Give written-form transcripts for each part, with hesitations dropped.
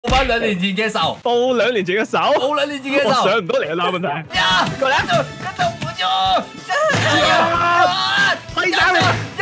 翻2年前嘅仇， 報2年前嘅手， 報2年前嘅我仇。 上唔到嚟啊！問題。 呀！過嚟，跟住扶住。 揮打你！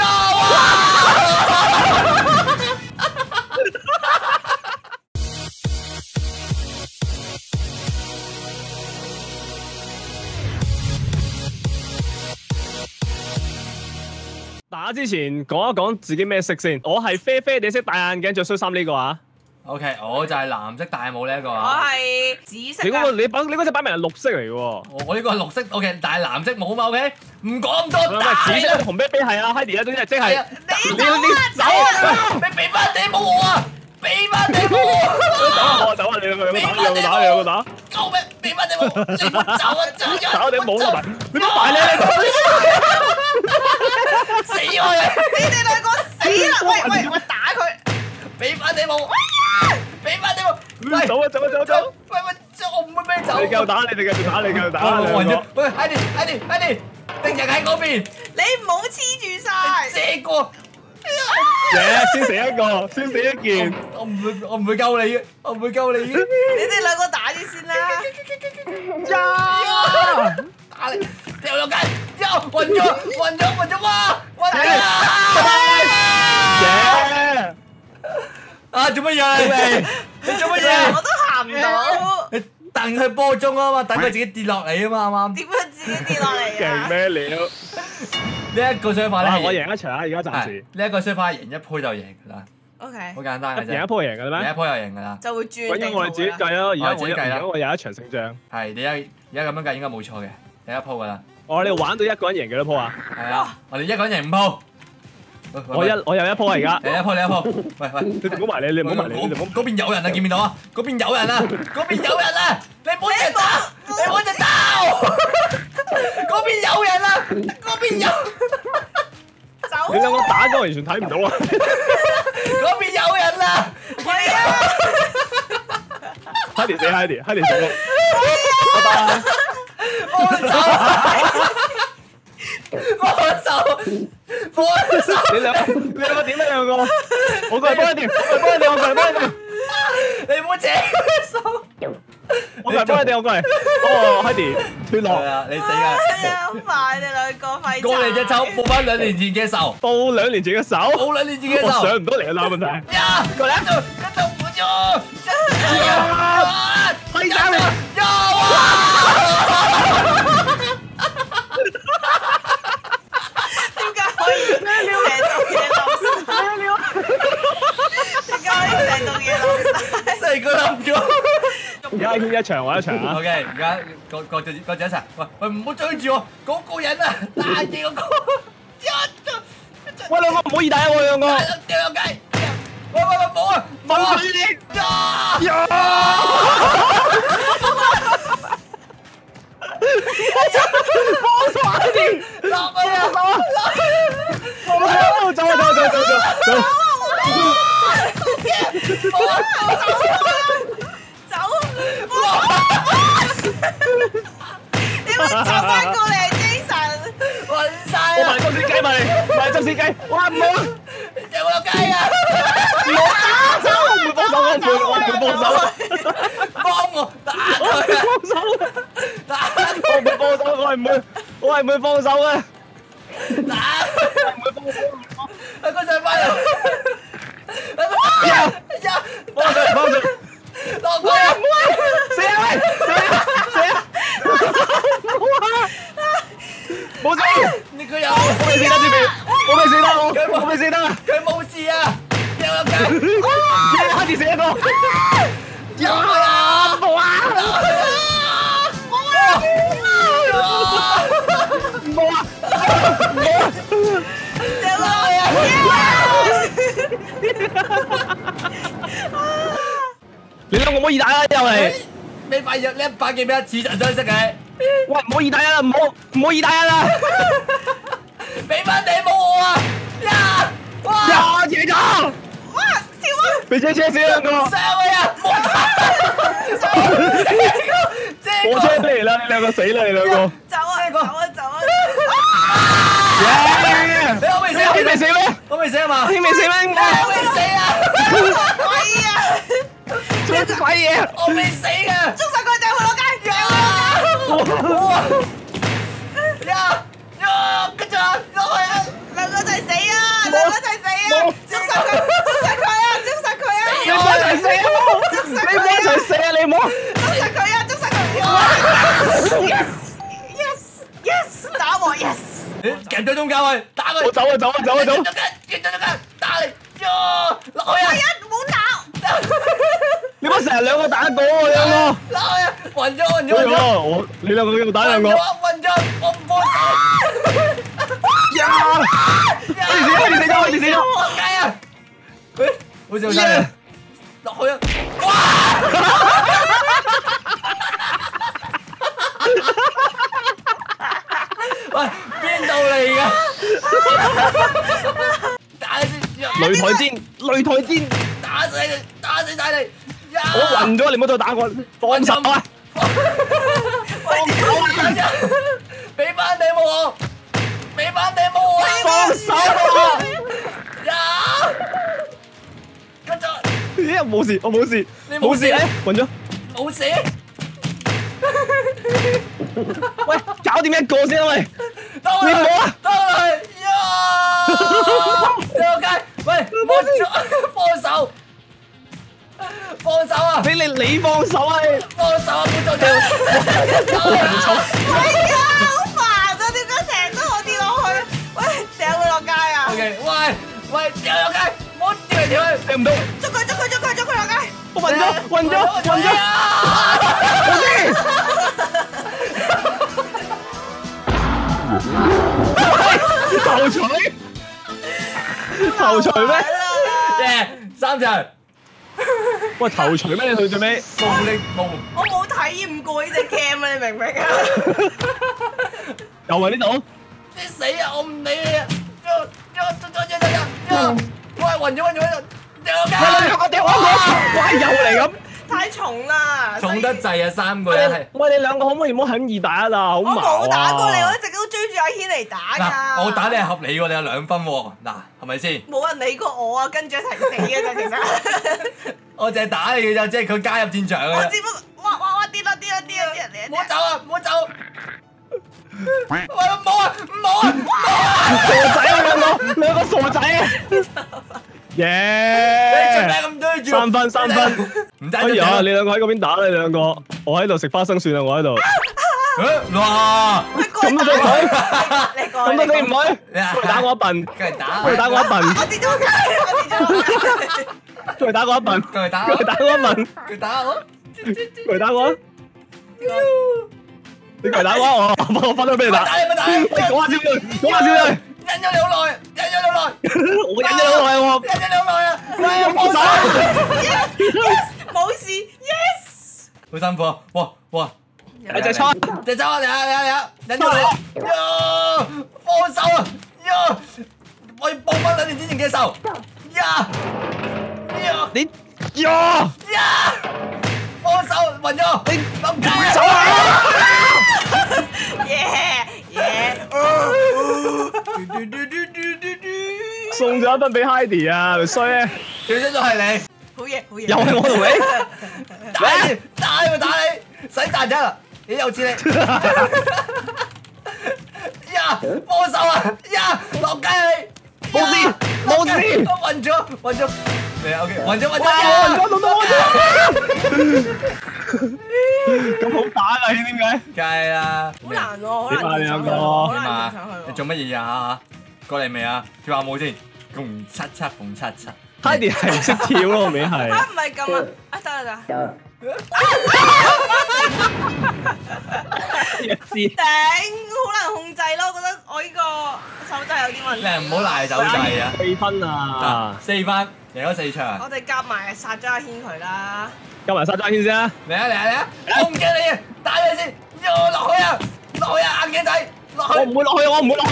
打之前講一講自己咩色先。我係啡啡地色戴眼鏡着恤衫呢個啊。 OK，我就係藍色戴帽呢一個我啊。 係紫色你嗰個你嗰隻擺明係綠色嚟嘅喎。 我呢個係綠色，OK，但係藍色冇嘛 ，OK，唔講咁多。 唔係紫色紅啤啤係啊 ，Heidi 啊，總之即係你你走啊！ 你俾翻地帽我啊！俾翻地帽我！ 走啊！你兩個打，你兩個打。 救命！俾翻地帽！你唔好走啊！走咗！ 打你冇啊！你乜大咧？ 死我啊！ 你哋兩個死啦！喂，我打佢！ 俾翻地帽！俾翻地帽！喂， 走！ 喂，我唔會俾你走。 你繼續打，你哋繼續打，你繼續打。 喂，Heidi，敵人喺嗰邊。 你唔好黐住晒！ 這個。 先死一個，先死一件。 我唔會救你嘅，我唔會救你嘅。 你哋兩個打住先啦！ 打你，掉落街，暈咗，哇！暈咗啊！做乜嘢你做乜嘢？ 我都行唔到。 你等佢波中啊嘛，等佢自己跌落嚟啊嘛，啱啱？ 點樣自己跌落嚟啊？ 勁咩料？ 呢一個雙法咧， 我贏一場啊！而家暫時。 呢一個雙法贏一鋪就贏㗎啦。 OK， 好簡單嘅啫。 贏一鋪就贏㗎啦咩？ 贏一鋪就贏㗎啦。 就會轉。 咁因我哋自己計咯，而家我有一場勝仗。 係你而家咁樣計應該冇錯嘅，第一鋪㗎啦。 我哋玩到一個人贏幾多鋪啊？ 係啊，我哋一個人贏5鋪。 我有一鋪啊而家。 你一鋪。喂， 你唔好埋你唔好埋你，你唔好。 嗰邊有人啊！見唔見到啊？嗰邊有人啊！你唔好隻刀！嗰邊有人啊！嗰邊有。 走！ 你兩個打咗完全睇唔到啊！ 嗰邊有人啊！ 係啊 Heidi 死 Heidi 死咯！拜拜。 幫手！ 你兩個點啊兩個？我過嚟幫你掂，我過嚟幫你掂。 你唔好扯手！ 我過嚟幫你掂，我過嚟。哦，Heidi 脫落。 係啊，你死㗎！ 好快你兩個廢柴！ 過嚟隻手，報翻2年前嘅仇。 報2年前嘅手。 報2年前嘅仇。 我上唔到嚟啊！問題。 呀！過嚟，跟住扶住。 揮打你！ 點解可以成棟嘢冧晒？點解可以成棟嘢冧晒？ 成個冧咗。 而家圈一場我一場啊 OK，而家各自一齊。喂，唔好追住我，嗰個人啊，打嘢嗰個。 喂，兩個唔好意大啊！我兩個。 掉落街。喂，冇啊！ 問佢你。幫手啲。 落去啊！ 走。 你咪走翻過嚟 Jason， 暈晒我啊！ 買執屎雞咪，買執屎雞。哇唔好啊！ 掉落街啊！ 唔好打走，我唔會幫手，我唔會幫手。 幫我打佢啊！打我唔會幫手，我係唔會幫手嘅。 打！ 唔會幫手。 佢上翻嚟。 幫住。 落去啊！ 死啊！冇事， 你佢有我未死得住未？我未死得，我未死得。 佢冇事啊！掉落街。 Heidi 死一個。 有啊！ 冇啊！冇啊！你兩個唔好意大啊！又嚟。 你塊藥呢100幾俾一次就相識嘅。 喂，唔好意大啊！唔好意大啊！ 俾翻地冇我啊！呀！哇！ 贏咗！ 哇！跳啊！ 俾車死兩個。 上去啊！ 我車嚟啦！你兩個死啦！你兩個。 走啊！ 你我未死， 你未死咩？ 我未死啊嘛！ 你未死咩？ 我未死啊！ 喂啊！ 嘢？ 我未死嘅。 捉實佢掟佢落街，掟跟住啊，落去啊！ 兩個一齊死啊！兩個一齊死啊！捉實佢，捉實佢啊！捉實佢啊！ 你唔好一齊死啊！你唔好一齊死啊！你唔好。 捉實佢啊！捉實佢 ！Yes yes yes， 打我 yes！ 你夾咗中間去，打佢。 我走啊走啊走啊走！ 夾咗中間，打你，落去啊！ 唔好鬧！ 你唔好成日兩個打一個喎，兩個。 落去啊！暈咗。 你兩個要打兩個。 暈咗，我唔幫手。 呀！快啲死咗！ 我計啊！喂，好似好犀利。落去啊！哇！喂，邊度嚟㗎？打先， 擂台戰， 打死晒你！ 我暈咗，你唔好再打我，放手啊！ 俾翻你冇我， 放手啊！ 跟住咦，冇事，我冇事， 你冇事誒，暈咗。 冇事。 喂，搞掂一個先啊喂！ 你唔好啊！得啦，呀！街，喂，放手啊！ 俾你放手啊！ 放手啊！冇做嘢。 哎呀，好煩啊！點解成日都我跌落去？喂，掟佢落街啊 OK， 喂，掉落街，唔好掉嚟掉去， 掟唔到， 捉佢落街！ 我暈咗！頭錘咩？ 耶，3場。 喂，頭錘咩？你去最尾？ 冇。 我冇體驗過呢隻 game 啊！你明唔明啊？ 又係呢度？ 你死啊！我唔理你啊！喂，暈咗，掉落街。 我又嚟咁。 太重啦！ 重得滯啊！3個人係。 喂，你兩個可唔可以唔好喺2打1啊？好我麻冇打過你，我啊！ 一直都追住阿軒嚟打㗎。 嗱，我打你係合理喎，你有2分喎。嗱，係咪先？ 冇人理過我啊，跟住一齊死嘅咋，其實。 我淨係打你嘅咋，即係佢加入戰場嘅啫。 我只不過，哇跌啦！ 唔好走啊！唔好走！喂，唔好啊！ 傻仔啊，兩個傻仔啊！耶！ 你做咩咁對住 3分， 唔得哎呀，你兩個喺嗰邊打啦，你兩個，我喺度食花生算啦，我喺度。 哇！ 咁都死唔去？ 你過咁都死唔去？打我一笨， 梗係打， 打我一笨， 我跌咗落街， 再打我一笨， 梗係打， 打我一笨， 佢打我， 再打我，你嚟打我，我分咗俾你打。 打你咪打你， 講下先，講下先。 忍咗你好耐， 我忍咗好耐喎。 忍咗你好耐啊！喂，幫手， 冇事 ，yes。 好辛苦啊！哇！ 你隻叉， 隻走啊！嚟啊！忍咗你，放手啊！我要報翻2年之前嘅仇， 你放手，暈咗，你冧街走啊！送咗1分俾 Heidi 啊，咪衰啊！ 最衰都係你， 好嘢。 又係我同你， 打你咪打你，使賺啫！你有錢你，放手啊！落街你， 冇事， 我暈咗，嚟啊 OK，暈咗， 咁好打啊！點解？ 梗係啦， 好難喎，好點啊難你兩個好點啊難上去？ 你做乜嘢啊？過嚟未啊？跳下舞先，共七七。 Heidi 係唔識跳咯，個名係。 啊，唔係咁啊！啊，得。 一支。 頂，好難控制咯，我覺得我呢個手掣有啲問題。 你唔好賴手掣啊 ！4分啊 ！4分，贏咗4場。 我哋夾埋殺咗阿軒佢啦。 夾埋殺咗先啊！ 嚟啊！我唔驚你啊！打你先，落去啊！眼鏡仔，落去。 我唔會落去。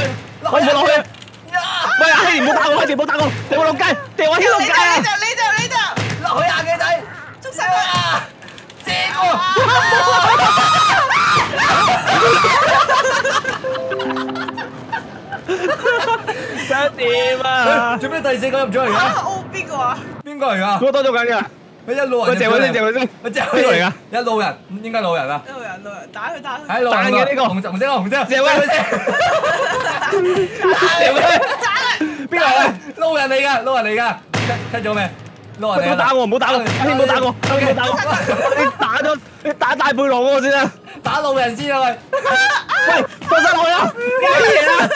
喂，阿希唔好打我，唔好打我，掉我落街，掉我落街啊！ 你就落去眼鏡仔， 捉實佢啊！借我。 想點啊？ 做咩第4個入咗嚟㗎？ 邊個啊？ 邊個嚟㗎？ 我多咗緊㗎。 佢一路人。 喂，借佢先，借佢先。 我借邊個嚟㗎？ 一路人，應該路人啊。 路人，打佢， 喺路人彈嘅呢個紅色，紅色。 借佢先。借佢。邊個嚟？ 路人嚟㗎，路人嚟㗎。聽咗未？路人嚟。 唔好打我，唔好打我，阿軒唔好打我，阿軒唔好打我。你打大背囊我先啊！ 打路人先啊喂！ 喂，放晒落去啊！乜嘢啊？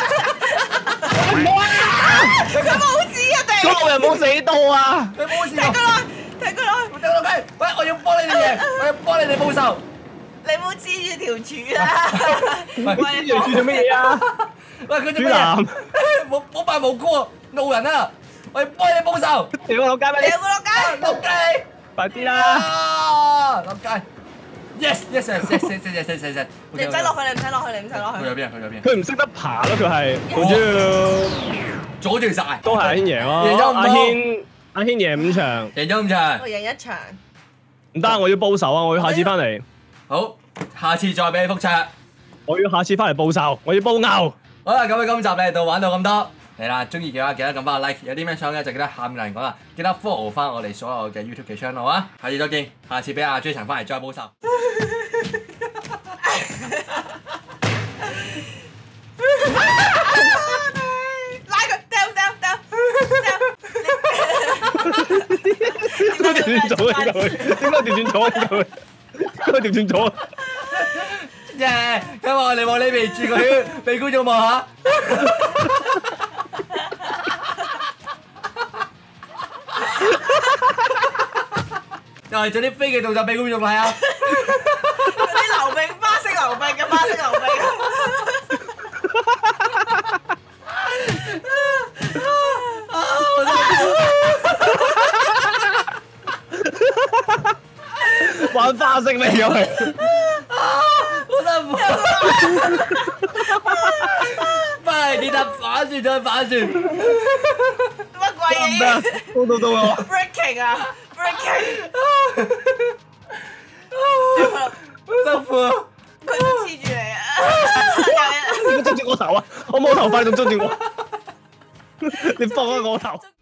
佢冇事啊，地。 嗰路人冇死到啊！ 佢冇事。 踢佢落，踢佢落。 我掉落雞，喂！我要幫你哋贏，我要幫你哋報仇。 你唔好黐住條柱啦！ 喂，條柱做乜嘢啊？ 喂，佢做乜嘢？冇扮無辜啊！路人啊！我要幫你報仇。 掉我落街咩？ 你有冇落街？ 落雞！ 快啲啦！ 落雞 ！Yes yes yes yes yes yes yes yes。 你唔使落去，你唔使落去，你唔使落去。 去咗邊啊？去咗邊啊？ 佢唔識得爬咯，佢係。好啫， 阻住晒。 都係阿軒贏咯。 贏咗咁多。 阿軒贏5場。 贏咗5場。 我贏1場。 唔得，我要報仇啊！我要下次翻嚟。 好，下次再俾你復卓。 我要下次翻嚟報仇，我要報牛。 好啦，咁喺今集咧就玩到咁多。係啦，中意嘅話記得撳翻個 like，有啲咩想嘅就記得下面留言講啦，記得 follow 翻我哋所有嘅 YouTube 嘅 channel 啊！下次再見，下次俾阿 Jason 翻嚟再報仇。 拉佢，掉。 點解調轉咗嘅佢？點解調轉咗嘅佢？點解調轉咗？ 耶！今日我哋往呢邊轉個圈，俾觀眾望下。又係做啲飛嘅動作俾觀眾睇啊！ 嗰啲溜冰，花式溜冰嘅花式溜冰。 玩花式咩又係？ 好辛苦。翻嚟記得反轉再反轉。 乜鬼嘢？ 到啊 ！Breaking 啊！Breaking！ 好辛苦啊！ 佢都黐住你啊！ 你捉住我頭啊！我冇頭髮仲捉住我，你放開我頭。